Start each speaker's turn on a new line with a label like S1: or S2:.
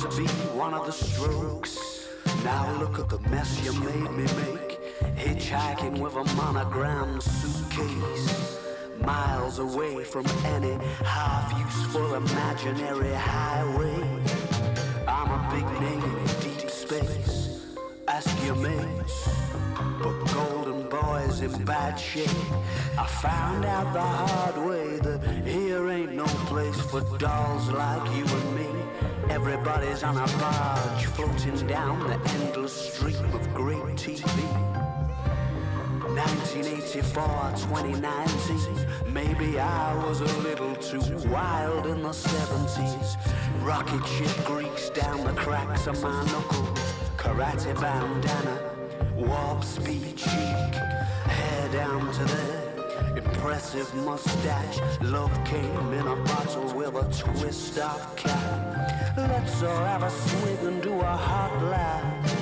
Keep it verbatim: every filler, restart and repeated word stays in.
S1: must be one of the strokes. Now look at the mess you made me make. Hitchhiking with a monogram suitcase, miles away from any half-useful imaginary highway. I'm a big name in deep space, ask your mates. But Golden Boy's in bad shape. I found out the hard way that here ain't no place for dolls like you and me. Everybody's on a barge floating down the endless stream of great T V. nineteen eighty-four, twenty nineteen, maybe I was a little too wild in the seventies. Rocket ship grease down the cracks of my knuckles, karate bandana, warp speed cheek, hair down to there, impressive mustache. Love came in a bottle with a twist of cap. Let's all have a swig and do a hot laugh.